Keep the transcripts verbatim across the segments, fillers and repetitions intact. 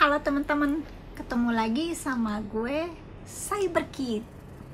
Halo teman-teman, ketemu lagi sama gue Cyberkid.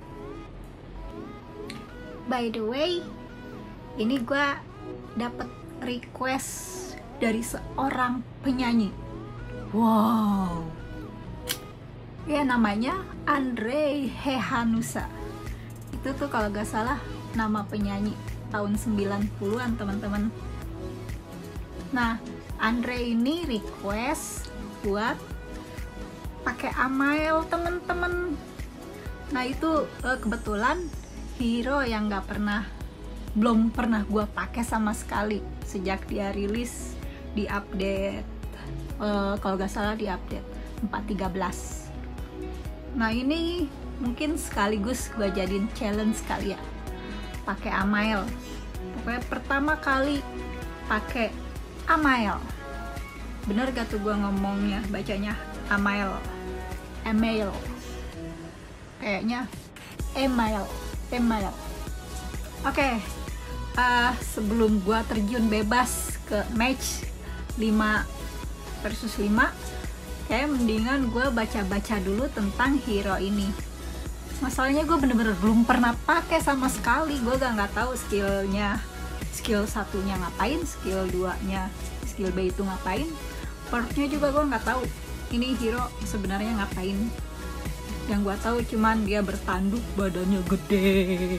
By the way, ini gue dapet request dari seorang penyanyi. Wow, ya namanya Andre Hehanussa. Itu tuh kalau gak salah nama penyanyi tahun sembilan puluhan teman-teman. Nah, Andre ini request buat pakai Amael temen-temen. Nah itu uh, kebetulan hero yang nggak pernah belum pernah gue pakai sama sekali sejak dia rilis di update uh, kalau nggak salah di update empat tiga belas. Nah ini mungkin sekaligus gue jadiin challenge kali ya, pakai Amael. Pokoknya pertama kali pakai Amael. Bener gak tuh gue ngomongnya, bacanya Amael, Email, kayaknya Email, Email. Oke, okay. uh, sebelum gue terjun bebas ke match lima versus lima, kayak mendingan gue baca-baca dulu tentang hero ini. Masalahnya gue bener-bener belum pernah pakai sama sekali, gue gak nggak tahu skillnya, skill satunya ngapain, skill duanya, skill B itu ngapain. Perknya juga gue nggak tahu ini hero sebenarnya ngapain. Yang gue tahu cuman dia bertanduk, badannya gede.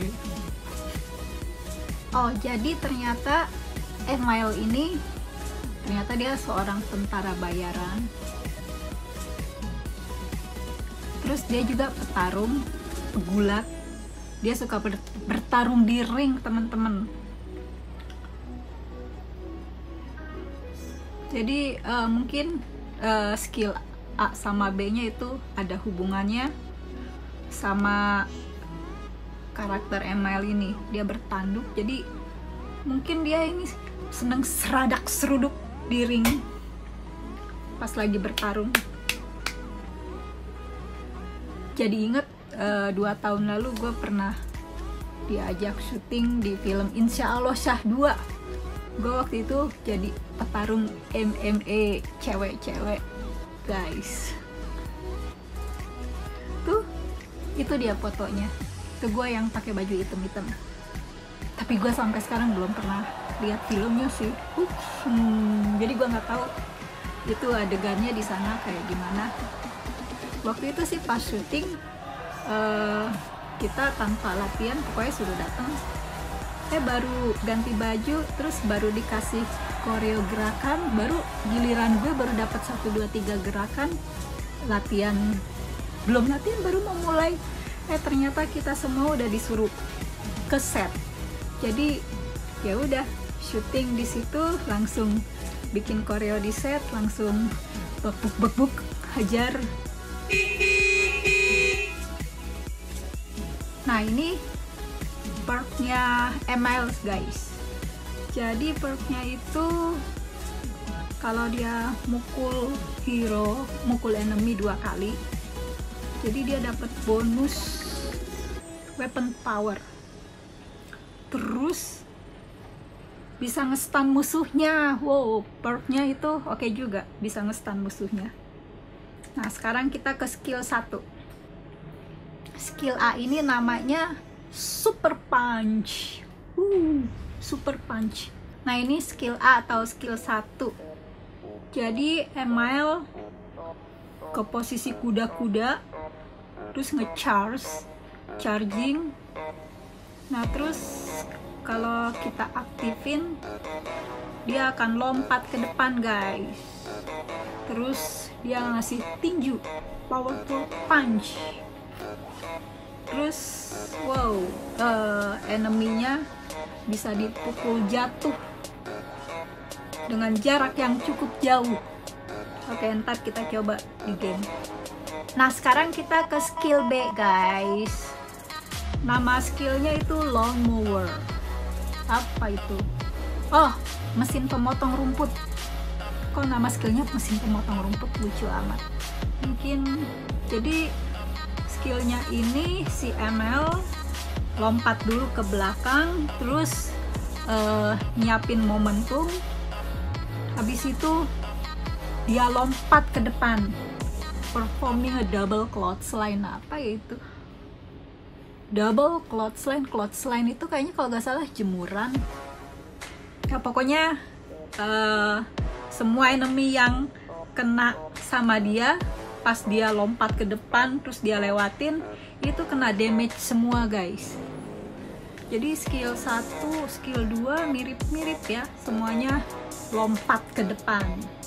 Oh jadi ternyata Email ini ternyata dia seorang tentara bayaran. Terus dia juga petarung, pegulat. Dia suka ber- bertarung di ring teman-teman. Jadi uh, mungkin uh, skill A sama B-nya itu ada hubungannya sama karakter Email ini. Dia bertanduk, jadi mungkin dia ini seneng seradak seruduk di ring pas lagi bertarung. Jadi inget uh, dua tahun lalu gue pernah diajak syuting di film Insya Allah Syah dua. Gue waktu itu jadi petarung M M A cewek-cewek guys. Tuh itu dia fotonya, itu gue yang pakai baju hitam-hitam. Tapi gue sampai sekarang belum pernah lihat filmnya sih. Ups, hmm, jadi gue nggak tahu itu adegannya di sana kayak gimana. Waktu itu sih pas syuting uh, kita tanpa latihan pokoknya sudah datang. Eh baru ganti baju, terus baru dikasih koreo gerakan, baru giliran gue baru dapat satu dua tiga gerakan latihan. Belum latihan baru mau mulai. Eh ternyata kita semua udah disuruh ke set. Jadi ya udah syuting di situ, langsung bikin koreo di set, langsung bek bek bek hajar. Nah ini perknya Email guys. Jadi perknya itu kalau dia mukul hero, mukul enemy dua kali, jadi dia dapat bonus weapon power. Terus bisa nge-stun musuhnya. Wow, perknya itu oke okay juga, bisa nge-stun musuhnya. Nah sekarang kita ke skill satu. Skill A ini namanya Super Punch. Uh, Super Punch. Nah, ini skill A atau skill satu. Jadi, Email ke posisi kuda-kuda, terus nge-charge, charging. Nah, terus kalau kita aktifin, dia akan lompat ke depan, guys. Terus dia ngasih tinju, powerful punch. Terus wow, uh, enemy-nya bisa dipukul jatuh dengan jarak yang cukup jauh. Oke, ntar kita coba di game. Nah sekarang kita ke skill B guys. Nama skillnya itu Lawnmower. Apa itu? Oh, mesin pemotong rumput. Kok nama skillnya mesin pemotong rumput, lucu amat. Mungkin jadi skillnya ini si Email lompat dulu ke belakang, terus uh, nyiapin momentum, habis itu dia lompat ke depan, performing a double clothesline. Apa ya itu? Double clothesline, clothesline itu kayaknya kalau nggak salah jemuran. Ya pokoknya uh, semua enemy yang kena sama dia pas dia lompat ke depan terus dia lewatin itu kena damage semua guys. Jadi skill satu, skill dua mirip-mirip ya, semuanya lompat ke depan.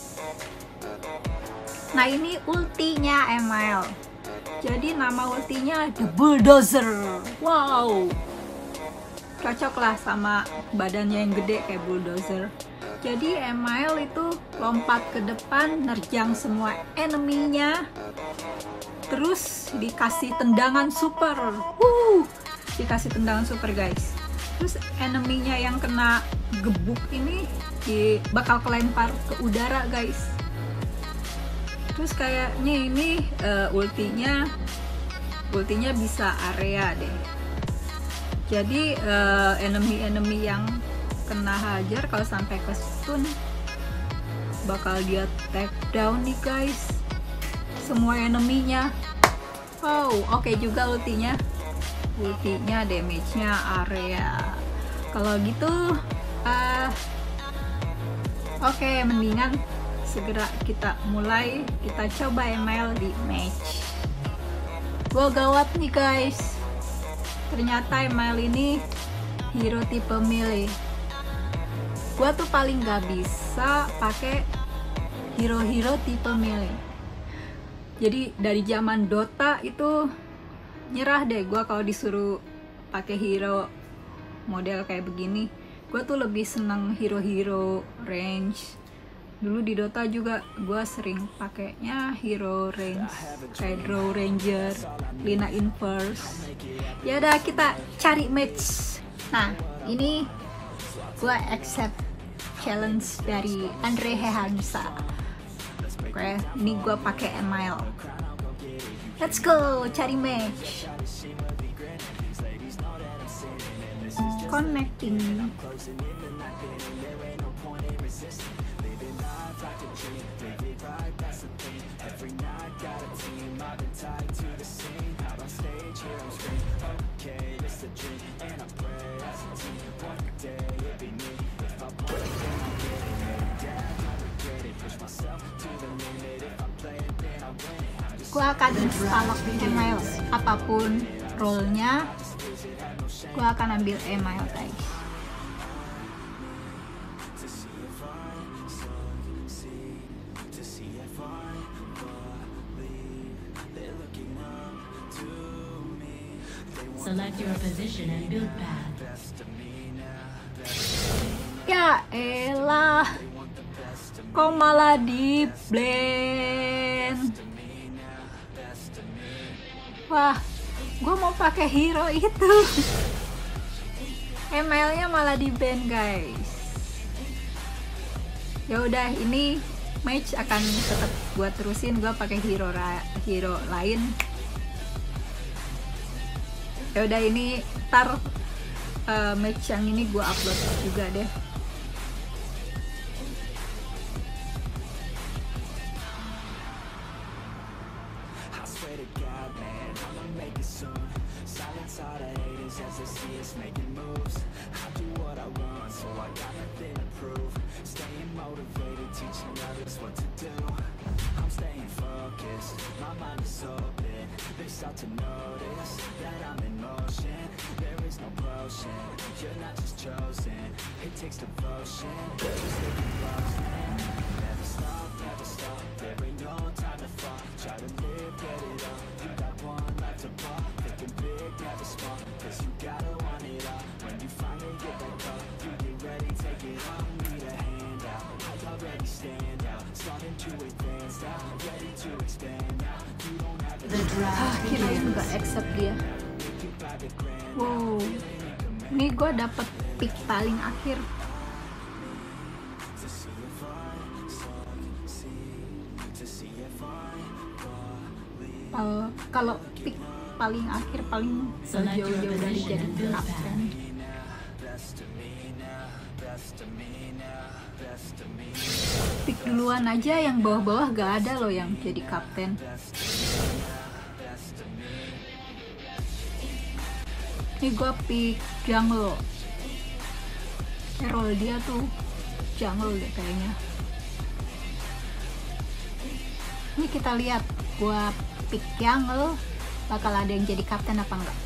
Nah ini ultinya M L. Jadi nama ultinya The Bulldozer. Wow, cocok lah sama badannya yang gede kayak bulldozer. Jadi M L itu lompat ke depan, nerjang semua enemy-nya, terus dikasih tendangan super. Wuh, dikasih tendangan super guys. Terus enemy-nya yang kena gebuk ini di, bakal kelempar ke udara guys. Terus kayaknya ini uh, ultinya ultinya bisa area deh. Jadi uh, enemy-enemy yang kena hajar kalau sampai ke stun bakal dia take down nih guys, semua enemy-nya. Oh oke okay juga ultinya. Ultinya damage-nya area. Kalau gitu uh, oke okay, mendingan segera kita mulai, kita coba M L di match. Wow gawat nih guys, ternyata M L ini hero tipe melee. Gua tuh paling gak bisa pakai hero-hero tipe melee. Jadi dari zaman Dota itu nyerah deh gua kalau disuruh pakai hero model kayak begini. Gua tuh lebih seneng hero-hero range. Dulu di Dota juga gue sering pakainya hero range kayak Draw Ranger, Lina Inverse. Ya udah kita cari match. Nah ini gue accept challenge dari Andre Hehansa. Oke, ini gue pakai M L. Let's go cari match. Connecting. Gue akan instalok M L apapun role-nya, gue akan ambil M L guys. Select your position and build path. Ya elah, kok malah di blend. Wah, gue mau pakai hero itu. M L-nya malah di ban guys. Ya udah, ini match akan tetap gue terusin, gue pakai hero hero lain. Ya udah, ini tar uh, match yang ini gue upload juga deh. Ah, kirain nggak accept dia. Wow, ini gue dapet pick paling akhir. Uh, kalau pick paling akhir paling jauh-jauh dari jadi kapten. Best of me now, best of me now, best of me. pick duluan aja, yang bawah-bawah gak ada loh yang jadi kapten. Ini gue pick jungle. Role dia tuh jungle deh kayaknya. Ini kita lihat, gue pick jungle, bakal ada yang jadi kapten apa enggak.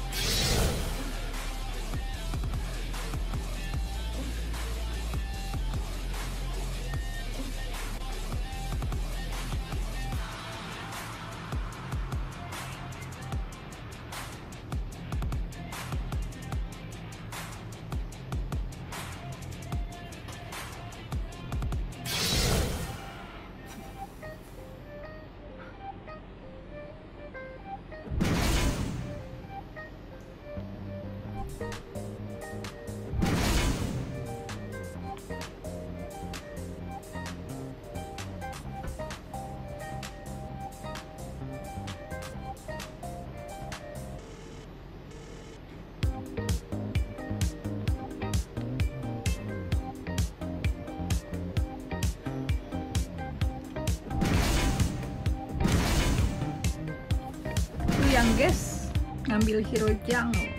Yang guys ngambil hero jungle,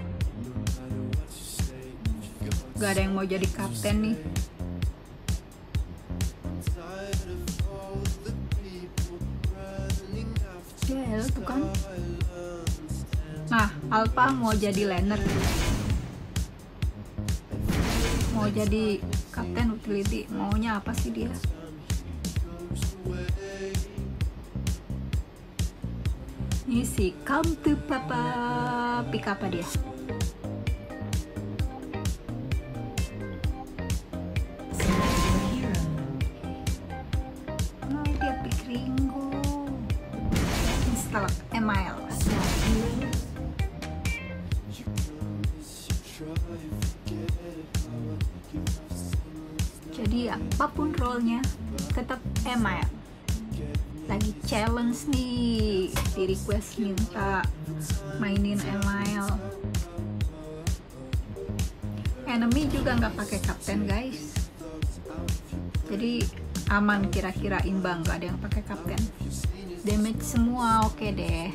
gak ada yang mau jadi kapten nih. Ya tuh kan. Nah, Alpha mau jadi laner, mau jadi kapten utility, maunya apa sih dia? Ini si Come to Papa, pick apa dia? Oh, dia pick Ringo. Install Emile. Jadi apapun role-nya tetap Emile. Lagi challenge nih, di request minta mainin Emile. Enemy juga nggak pakai kapten guys, jadi aman, kira-kira imbang, nggak ada yang pakai kapten. Damage semua oke deh.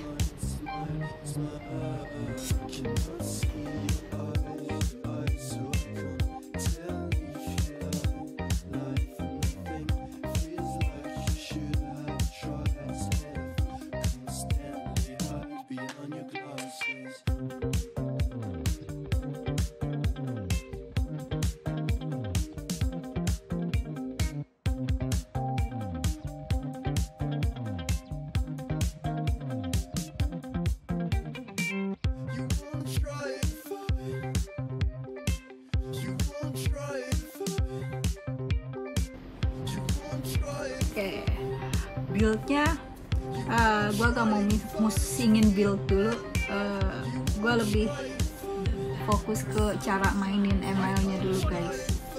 Oke, buildnya uh, gue gak mau musingin build dulu, uh, gue lebih fokus ke cara mainin Emile-nya dulu guys.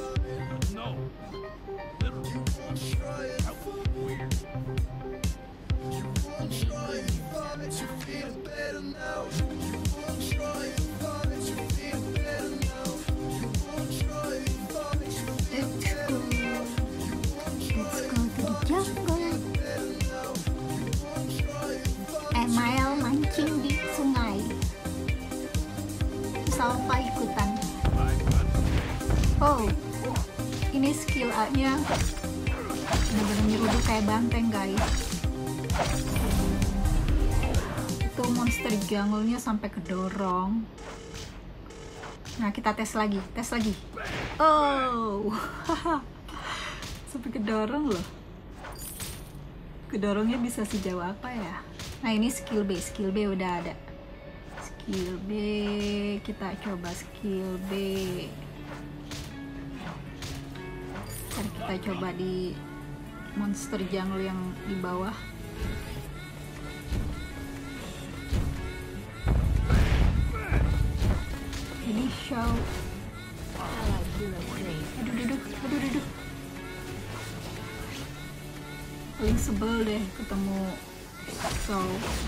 Emile mancing di sungai, Alpha ikutan. Oh, ini skill A-nya bener-bener nyeruduk kayak banteng guys. Itu monster jungle-nya sampai kedorong. Nah, kita tes lagi, tes lagi. Oh, sampai kedorong loh. Kedorongnya bisa sejauh apa ya? Nah, ini skill B, skill B udah ada. Skill B, kita coba skill B. Ntar kita coba di monster jungle yang di bawah. Ini show. Aduh, aduh, aduh, aduh, aduh. Paling sebel deh ketemu so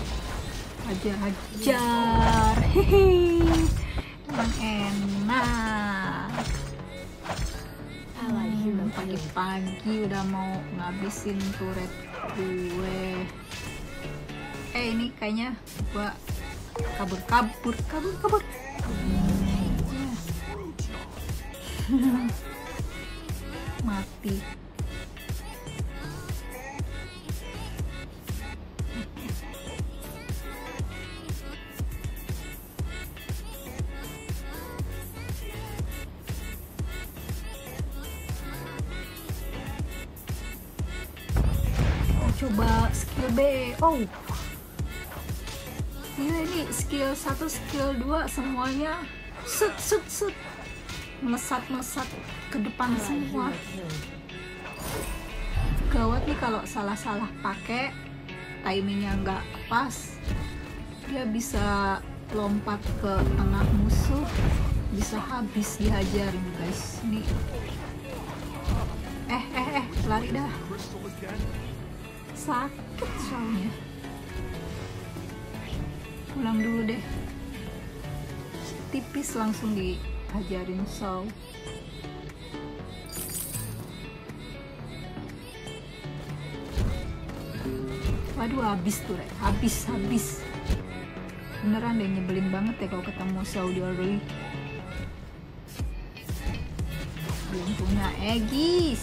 hajar-hajar. Hehe, emang enak. pagi-pagi udah mau ngabisin turret gue. Eh ini kayaknya gua kabur kabur kabur kabur. Mati. Coba skill B. Oh, gila ini skill satu, skill dua semuanya set set set melesat melesat ke depan semua. Gawat nih kalau salah-salah pakai, timingnya nggak pas, dia bisa lompat ke tengah musuh, bisa habis dihajarin guys. Nih, eh eh eh lari dah. Sakit soalnya. Pulang dulu deh. Tipis langsung dihajarin Shaw. Waduh, habis tuh, Rek. Habis, habis. Beneran deh, nyebelin banget ya kalau ketemu Shaw di early. Belum punya Aegis.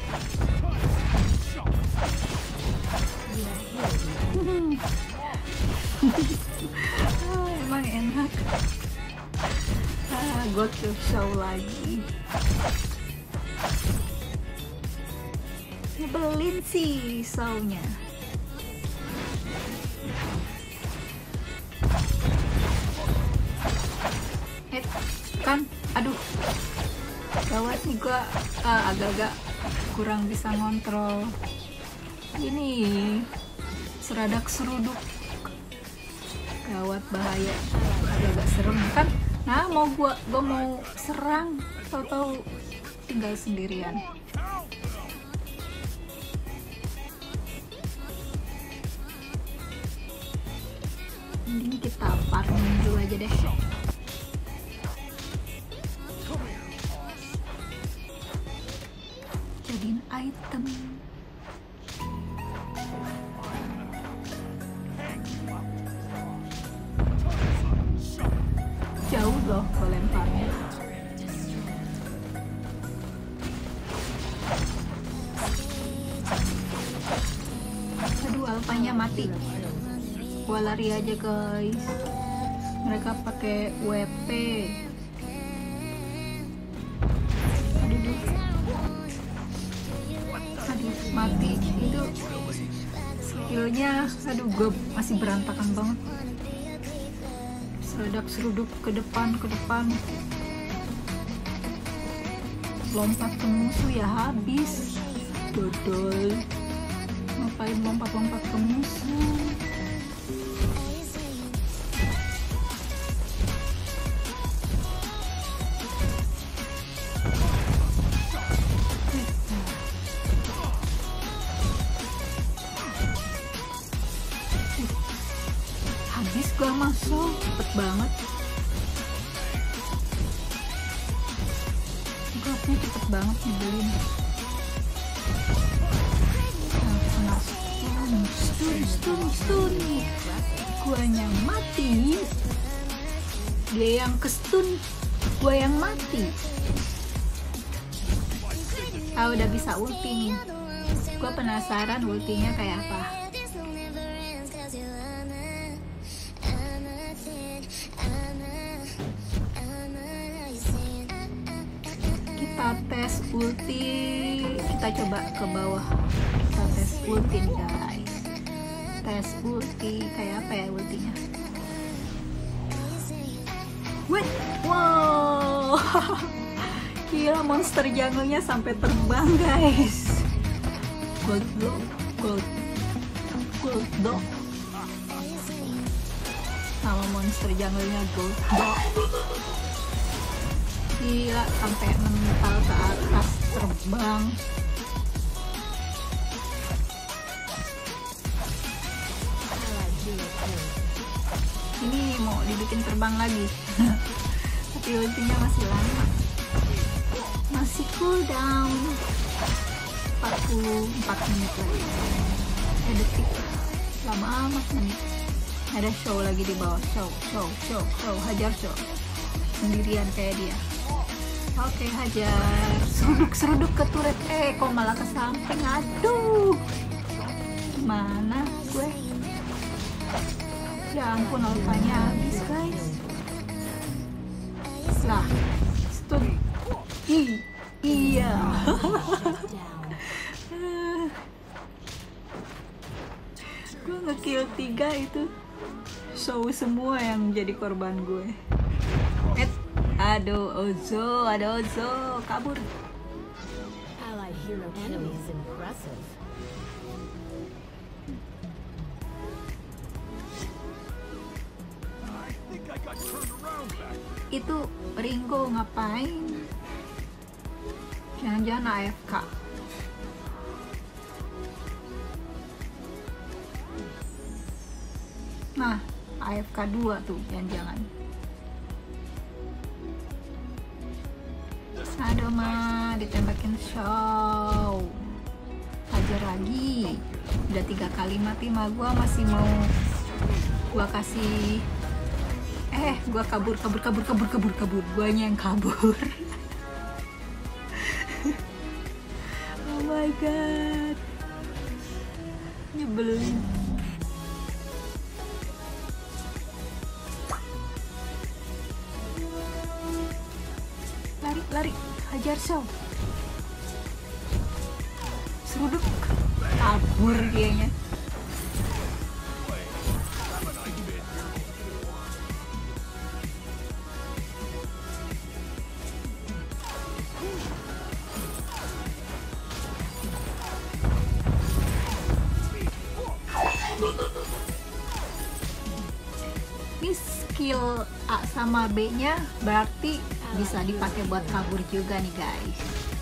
Oh, emang enak. Ah, go to Shaw lagi. Nyebelin sih Shaw-nya. Eh, kan, aduh, gawat nih gua ah, agak-agak kurang bisa ngontrol. Ini seradak seruduk, gawat, bahaya, agak-agak serem kan. Nah mau gua gua mau serang, tahu-tahu tinggal sendirian. Mending kita farming dulu aja deh. Jadiin item. Jauh loh gue lemparnya. Aduh, alpanya mati. Gua lari aja guys. Mereka pakai W P. Aduh, aduh, mati. Itu skillnya, aduh, gue masih berantakan banget. Seradak seruduk ke depan ke depan, lompat ke musuh ya habis. Dodol, ngapain lompat-lompat ke musuh? Habis gua masuk, cepet banget. Grabnya cepet banget nyebelin. Nah, kena stun, stun, stun, stun. Guanya mati. Dia yang ke stun, gua yang mati. Ah, udah bisa ulti nih. Gua penasaran ultinya kayak apa. Kita tes ulti, kita coba ke bawah. Kita tes ulti nih guys. Tes ulti kayak apa ya ultinya? Wait, wow. Gila, monster jungle-nya sampai terbang guys. Gold block, gold, gold block. Nama monster jungle-nya gold block. Gila, sampai mental ke atas terbang. Ini mau dibikin terbang lagi. Tapi ultinya masih lama, masih cooldown. puluh empat menit lagi. Eh detik, lama amat menit. Ada show lagi di bawah, show, show, show, show, hajar show. Sendirian kayak dia. Oke, hajar. Seruduk-seruduk ke turret. Eh, kok malah ke samping. Aduh. Mana gue? Ya ampun, alfanya habis, guys. Lah, stun. Ih, iya. Gue nge-kill tiga itu. Show semua yang jadi korban gue. Eh, aduh, Ozo, ada Ozo, kabur. Allied hero enemy is impressive. Itu Ringo ngapain? Jangan-jangan A F K. Nah, A F K dua tuh, jangan-jangan. Aduh mah, ditembakin show. Hajar lagi. Udah tiga kali mati mah, gua masih mau gua kasih. Eh, gua kabur, kabur, kabur, kabur, kabur, kabur. Guanya yang kabur. Oh my god. Nyebelin. Lari, lari, hajar show. Seruduk, kabur dianya. Ini skill A sama B nya berarti bisa dipakai buat kabur juga nih guys.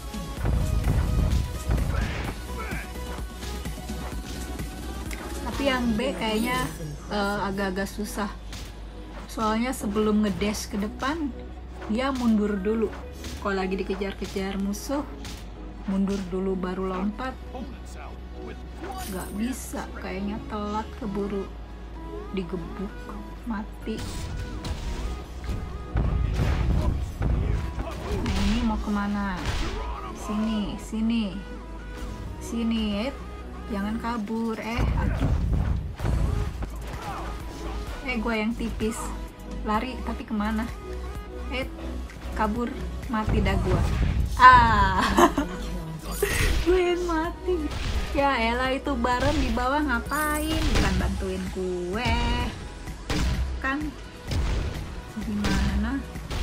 Tapi yang B kayaknya uh, agak-agak susah. Soalnya sebelum ngedash ke depan dia mundur dulu. Kalau lagi dikejar-kejar musuh, mundur dulu baru lompat. Gak bisa, kayaknya telat keburu digebuk, mati. Nah ini mau kemana? Sini, sini, sini, eh, jangan kabur, eh, aduh. Eh, gue yang tipis, lari tapi kemana? Eh, kabur, mati dah gue. Ah, gue yang mati. Ya elah, itu Baron di bawah ngapain? Bukan bantuin gue kan? Gimana?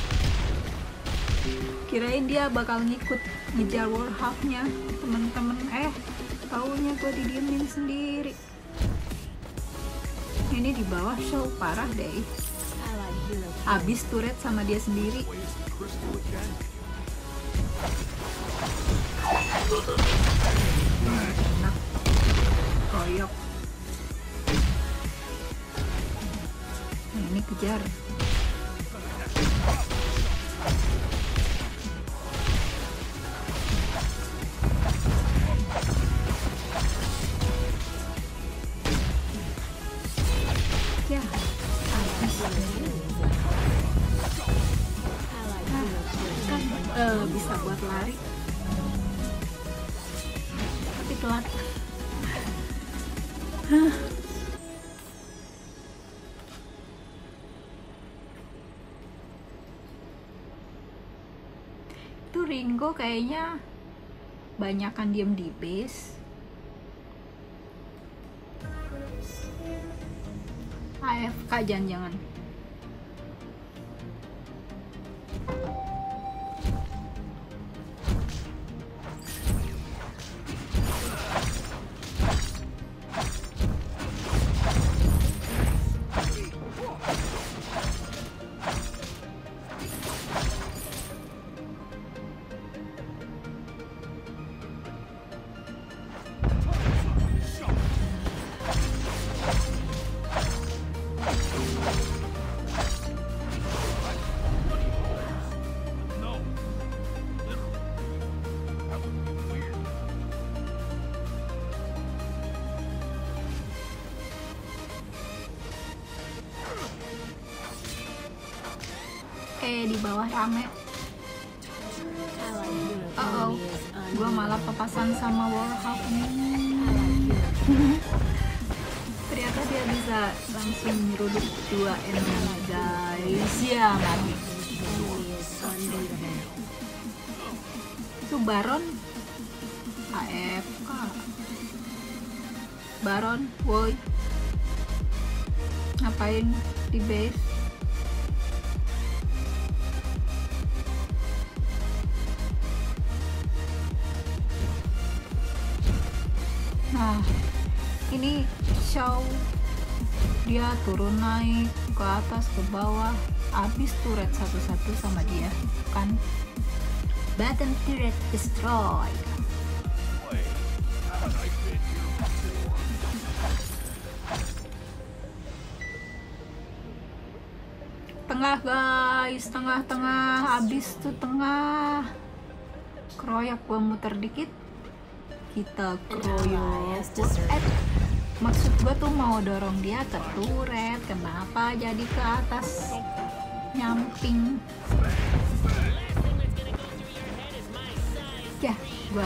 Kirain dia bakal ngikut ngejar Warhawk-nya temen-temen, eh taunya gue didiemin sendiri. Ini di bawah show parah deh. Habis turret sama dia sendiri. Enak, koyok. Nah, ini kejar. Ya, habis. Nah, kan uh, bisa buat lari. Telat. Huh. Itu Ringo kayaknya banyakan diem di base. A F K jangan-jangan. eh di bawah rame. Allied hero Oh, oh. enemy is Gua malah unbeatable. papasan sama Warhawk nih. Ternyata dia bisa langsung nyeruduk dua enemy guys. Ya mati. Enemy is unbeatable. Itu Baron A F K. Baron, woi. Ngapain di base? Nah, ini show dia turun naik ke atas ke bawah, habis turret satu-satu sama dia kan. Bottom turret destroyed. Tengah guys, tengah-tengah, habis tuh tengah. Keroyak gua muter dikit, kita keroyok. Eh, maksud gua tuh mau dorong dia ke turret, kenapa jadi ke atas nyamping? Ya, gua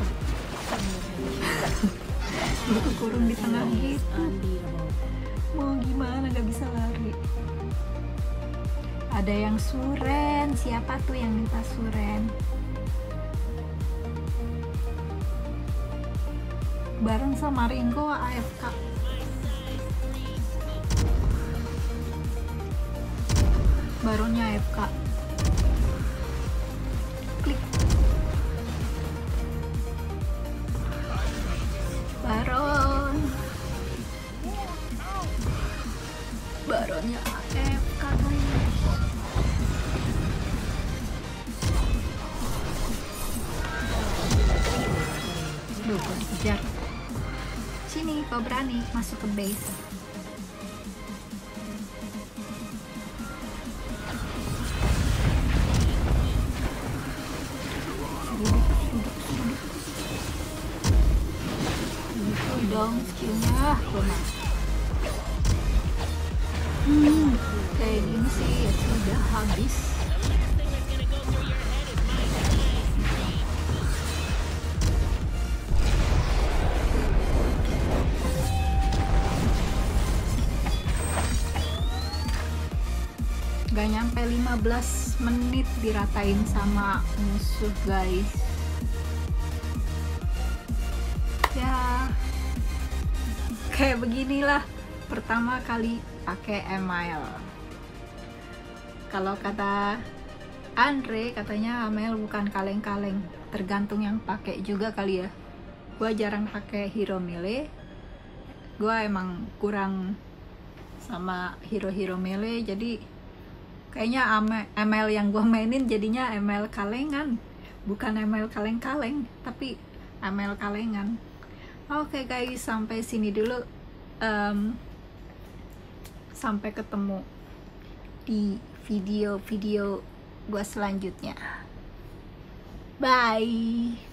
gua kekurung di tengah gitu. Unbeatable. Mau gimana, gak bisa lari. Ada yang suren, siapa tuh yang minta suren? Bareng sama Ringo A F K. Baronnya A F K. Klik. Baron. Baronnya A F K guys. Duh, kok dikejar. Sini, kau berani masuk ke base. Itu dong skillnya, benar. Hmm, kayak gini sih ya sudah habis. Gak nyampe lima belas menit diratain sama musuh guys. Ya kayak beginilah pertama kali pakai Email. Kalau kata Andre, katanya Email bukan kaleng-kaleng, tergantung yang pakai juga kali ya. Gua jarang pakai hero melee, gua emang kurang sama hero-hero melee, jadi kayaknya M L yang gue mainin jadinya M L kalengan, bukan M L kaleng-kaleng, tapi M L kalengan. Oke okay guys, sampai sini dulu. Um, sampai ketemu di video-video gue selanjutnya. Bye.